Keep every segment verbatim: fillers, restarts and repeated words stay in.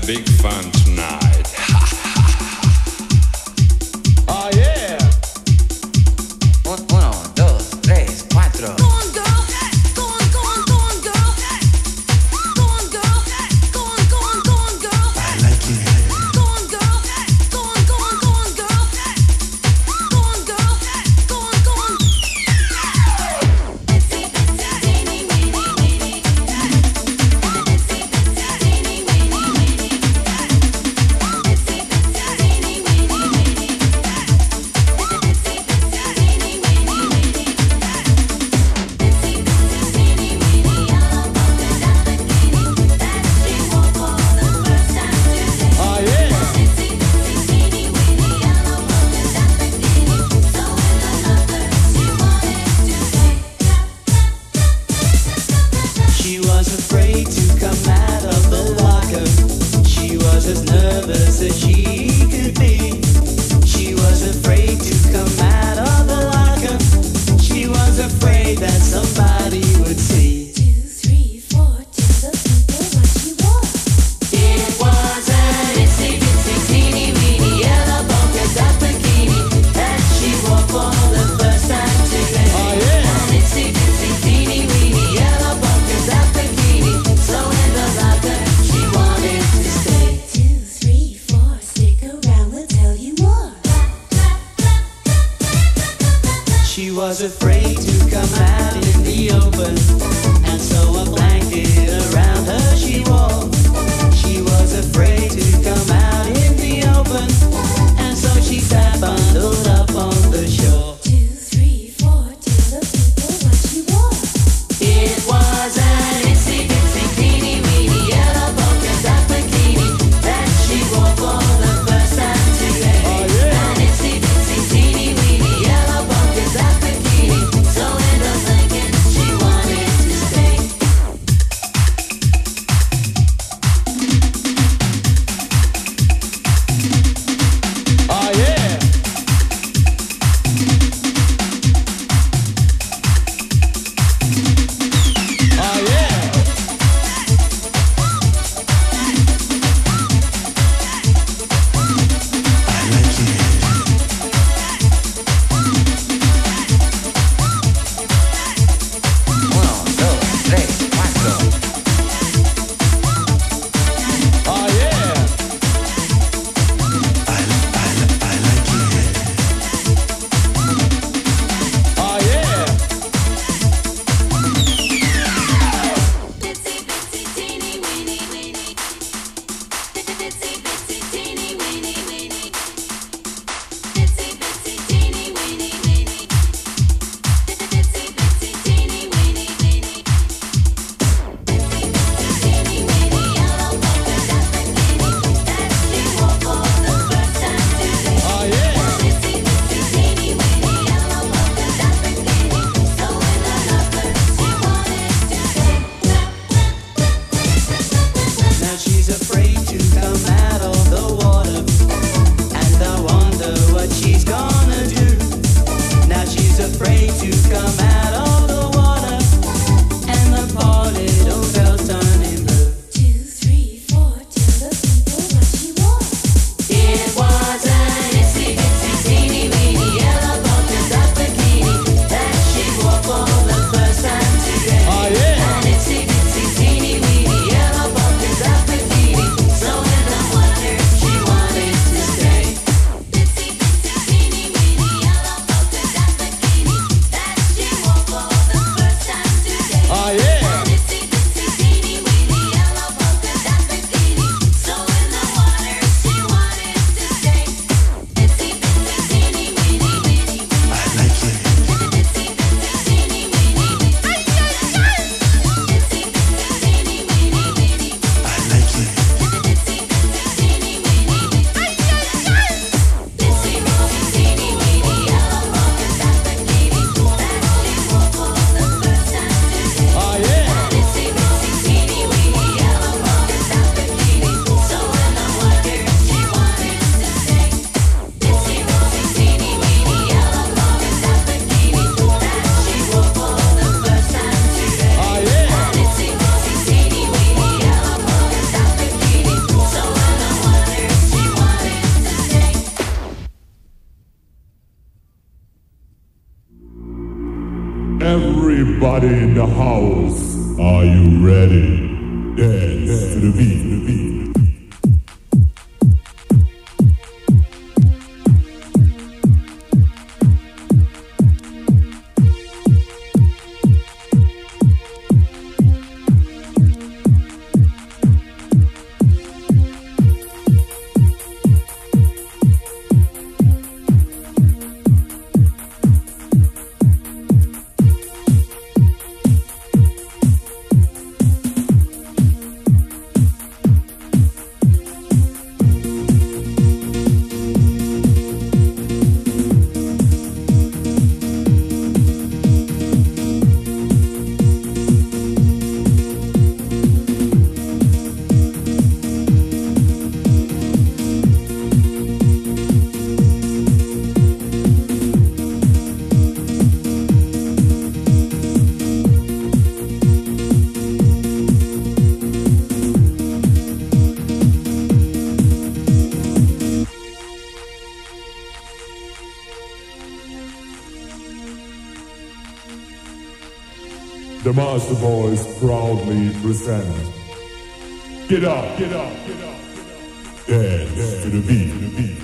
big fun tonight. Oh yeah. Uno, dos, tres, cuatro. Go on, girl. Go on, go on, go on, girl. Go on, girl. Go on, go on, go on, girl. I like it. Go on, girl. Go on, go on, go on, girl. Go on, girl. Go on, go on. Oh yeah. She was afraid to come out of the locker. She was as nervous as she could be. She was afraid to come out of the locker. She was afraid that somebody would see. Two, three, four, tell the people what you want. It was an itsy bitsy teeny weeny yellow polka dot bikini that she wore for the first time today. Oh yeah. An itsy bitsy teeny weeny yellow polka dot bikini, so in the locker she wanted to stay. Two, three, four, stick around, we'll tell you more. She was afraid to come out in the open, and so a blanket around her she wore. She was afraid to come out in the open, and so she sat bundled up on the shore. Two, three, four, tell the people what you want. It was an itsy bitsy teeny weeny yellow polka dot bikini that she wore for the first time today. Oh yeah. An itsy bitsy teeny weeny yellow polka dot bikini, so in the blanket she wanted to stay. Everybody in the house, are you ready? Dance to the beat, the beat. The Master Boys proudly present. Get up, get up, get up, get up. Dance to the beat, to the beat.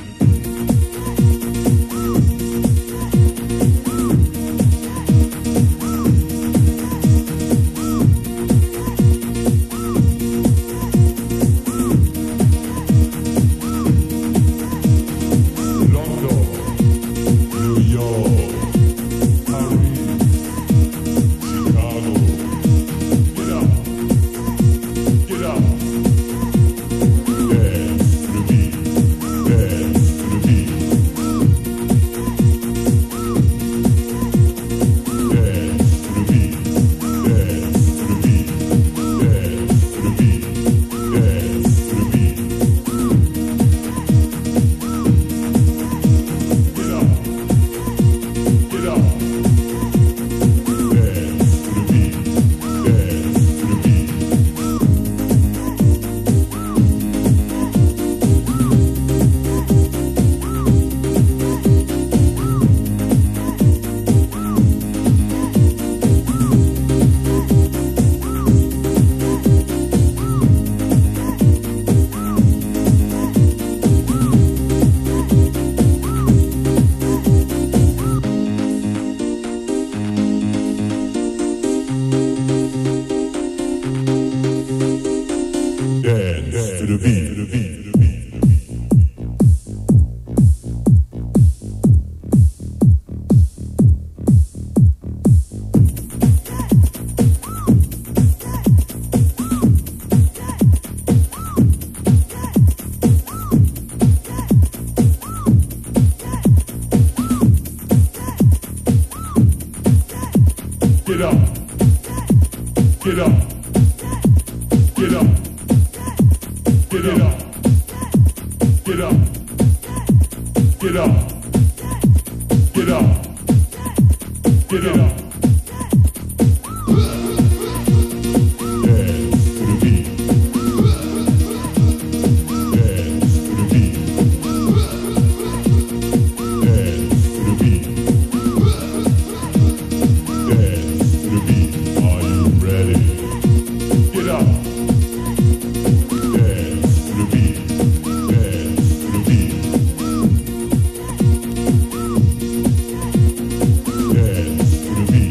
To the beat.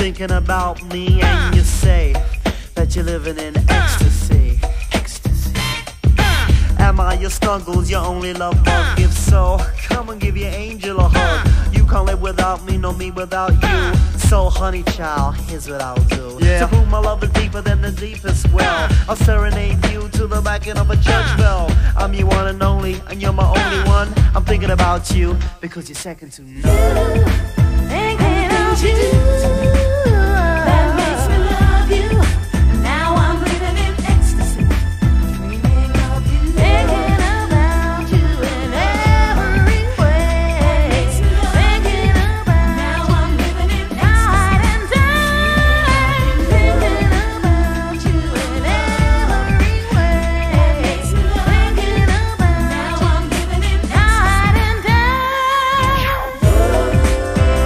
thinking about me, and you say that you're living in ecstasy. Ecstasy. Am I your snuggles, your only love bug? If so, come and give your angel a hug. You can't live without me, no me without you. So honey child, here's what I'll do. Yeah. To prove my love is deeper than the deepest well, I'll serenade you to the backing of a church bell. I'm your one and only, and you're my only one. I'm thinking about you, because you're second to none. Thinking of you, that makes me love you. Now I'm living in ecstasy, dreaming of you, thinking about you in every way. Thinking about now I'm living in night and day, thinking about you in every way. Thinking about now I'm living in night and day.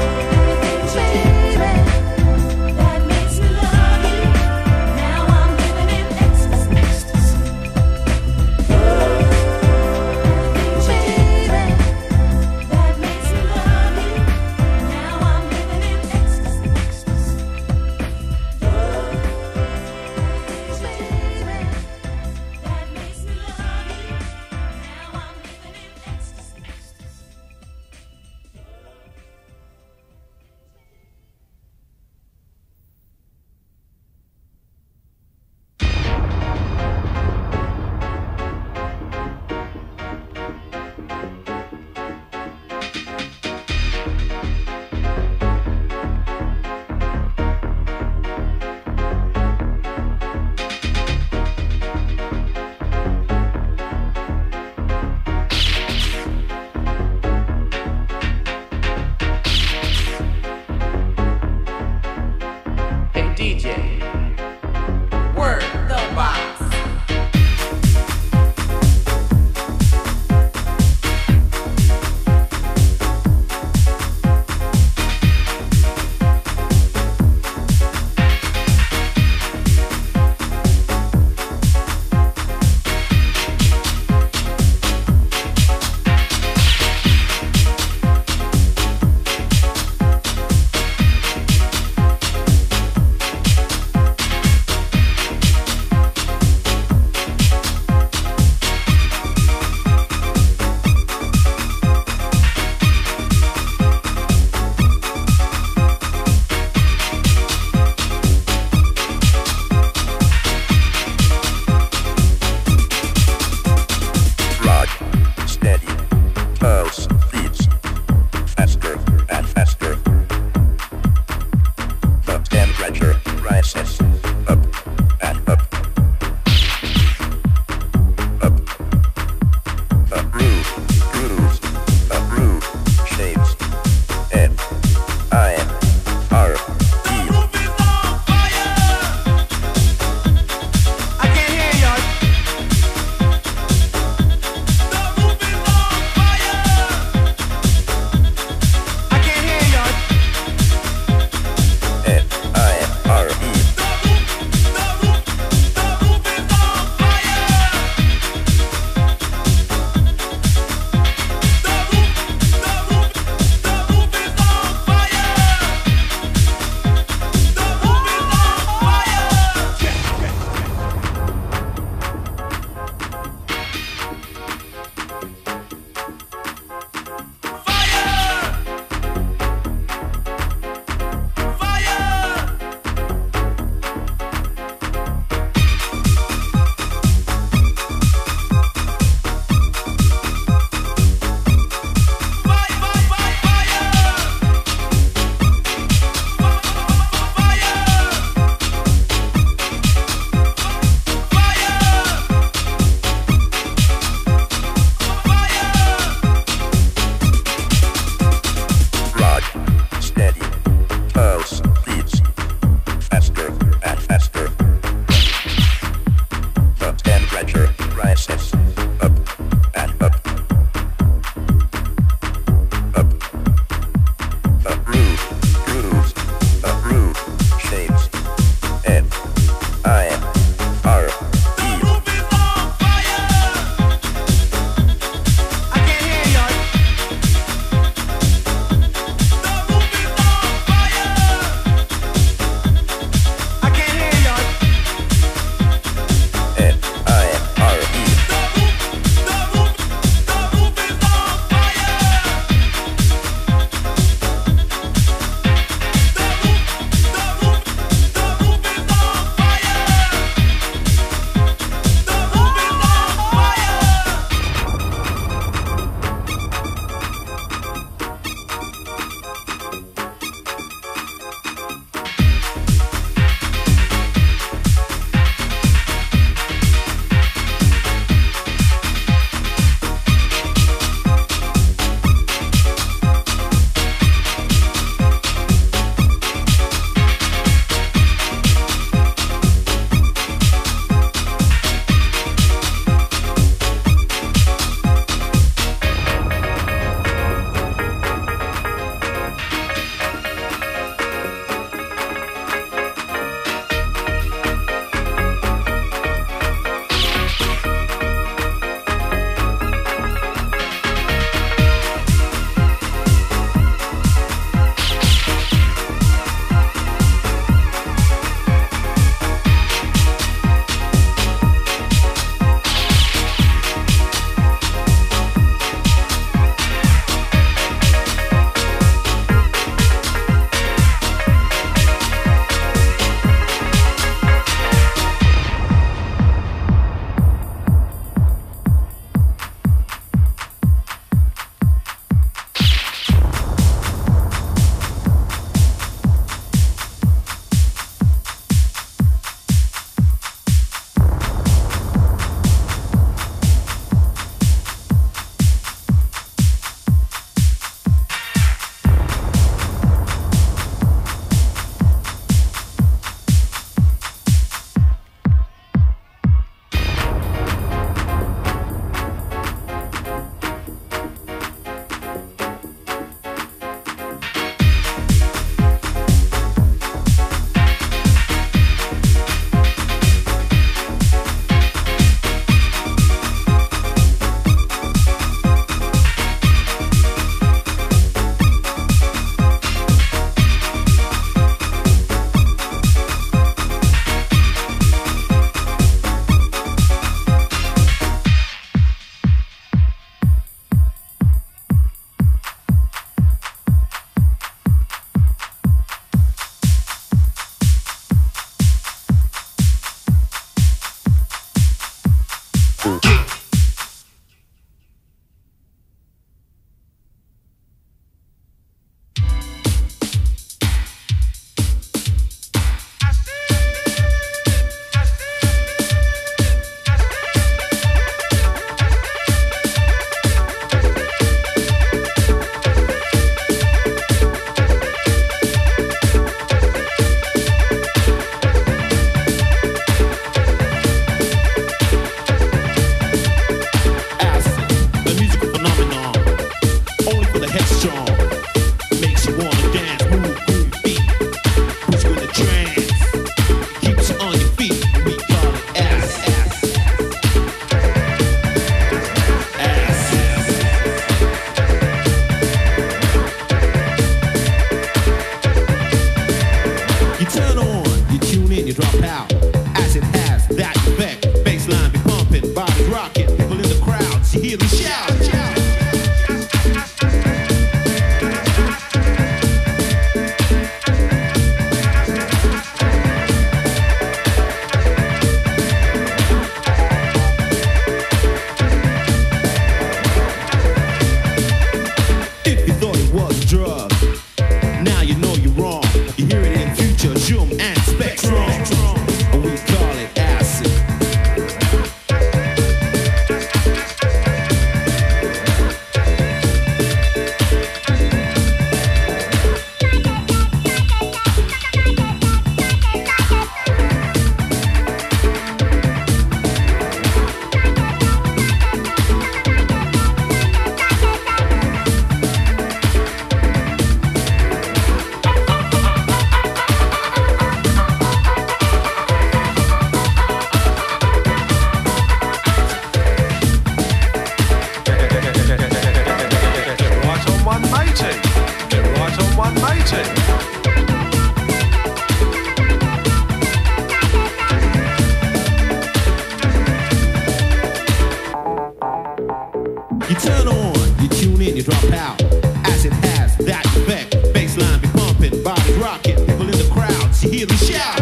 drop out. As it has that effect, bassline be pumping, body rocking, people in the crowd, you hear me shout.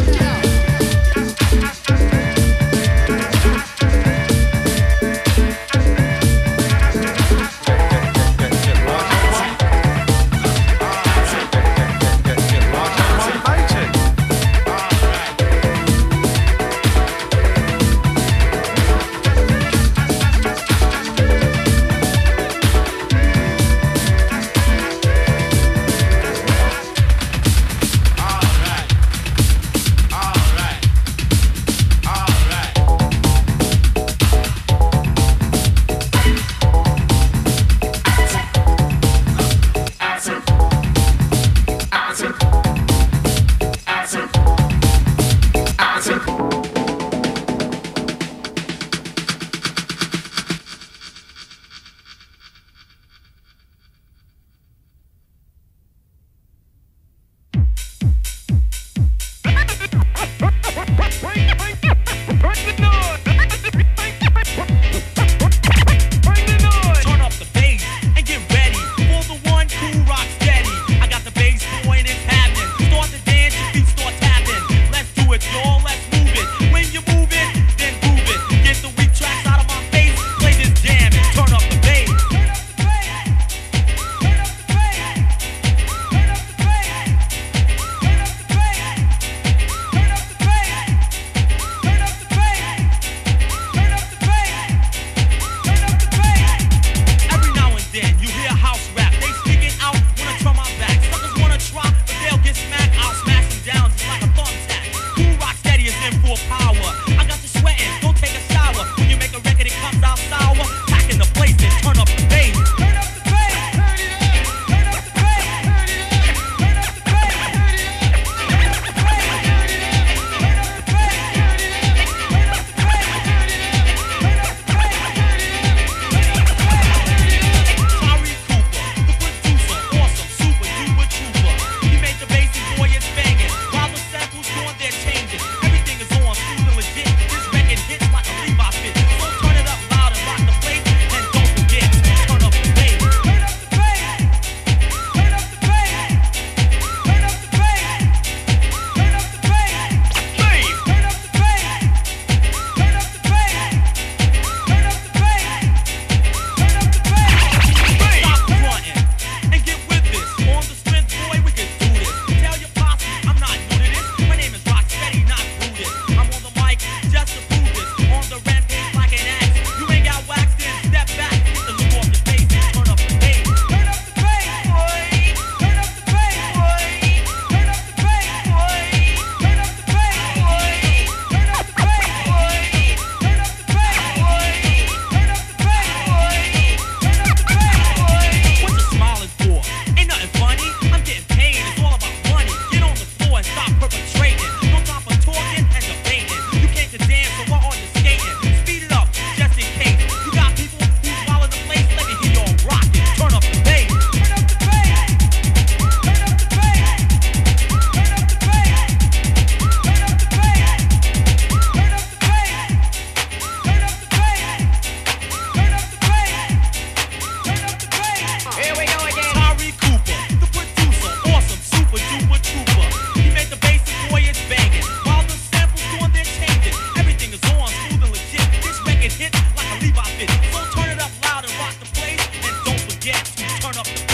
Turn up the